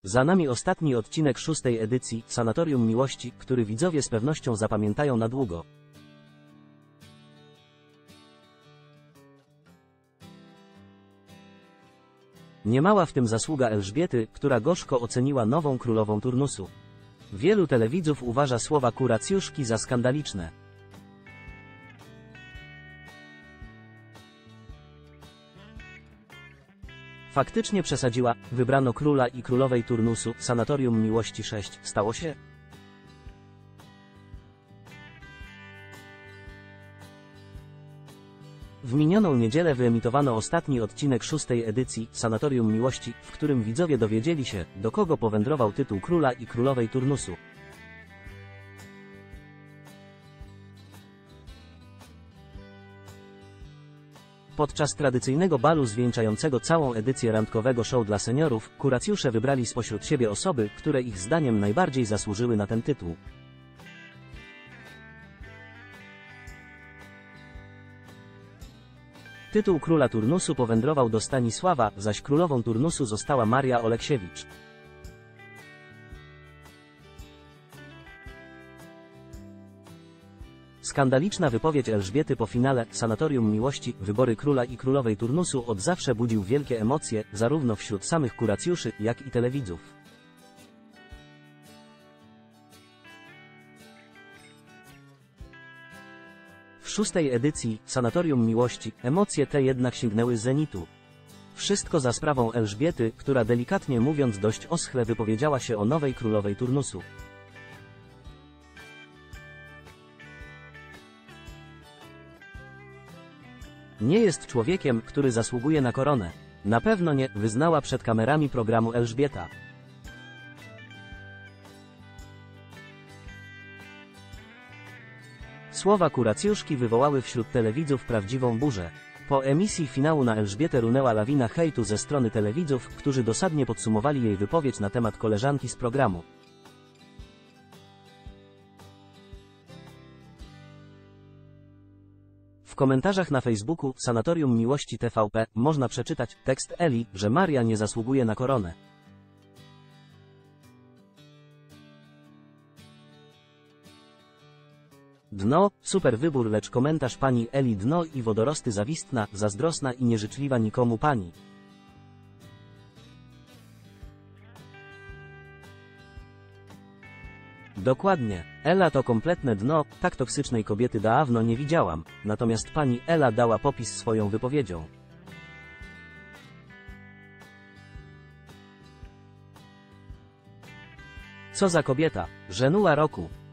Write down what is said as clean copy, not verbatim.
Za nami ostatni odcinek 6. edycji Sanatorium Miłości, który widzowie z pewnością zapamiętają na długo. Niemała w tym zasługa Elżbiety, która gorzko oceniła nową królową turnusu. Wielu telewidzów uważa słowa kuracjuszki za skandaliczne. Faktycznie przesadziła, wybrano króla i królowej turnusu, Sanatorium Miłości 6, stało się? W minioną niedzielę wyemitowano ostatni odcinek 6. edycji Sanatorium Miłości, w którym widzowie dowiedzieli się, do kogo powędrował tytuł króla i królowej turnusu. Podczas tradycyjnego balu zwieńczającego całą edycję randkowego show dla seniorów, kuracjusze wybrali spośród siebie osoby, które ich zdaniem najbardziej zasłużyły na ten tytuł. Tytuł króla turnusu powędrował do Stanisława, zaś królową turnusu została Maria Oleksiewicz. Skandaliczna wypowiedź Elżbiety po finale Sanatorium Miłości, wybory króla i królowej turnusu od zawsze budził wielkie emocje, zarówno wśród samych kuracjuszy, jak i telewidzów. W 6. edycji Sanatorium Miłości emocje te jednak sięgnęły zenitu. Wszystko za sprawą Elżbiety, która delikatnie mówiąc dość oschle wypowiedziała się o nowej królowej turnusu. Nie jest człowiekiem, który zasługuje na koronę. Na pewno nie, wyznała przed kamerami programu Elżbieta. Słowa kuracjuszki wywołały wśród telewidzów prawdziwą burzę. Po emisji finału na Elżbietę runęła lawina hejtu ze strony telewidzów, którzy dosadnie podsumowali jej wypowiedź na temat koleżanki z programu. W komentarzach na Facebooku Sanatorium Miłości TVP można przeczytać tekst Eli, że Maria nie zasługuje na koronę. Dno, super wybór, lecz komentarz pani Eli dno i wodorosty zawistna, zazdrosna i nieżyczliwa nikomu pani. Dokładnie. Ela to kompletne dno, tak toksycznej kobiety dawno nie widziałam, natomiast pani Ela dała popis swoją wypowiedzią. Co za kobieta, żenuła roku.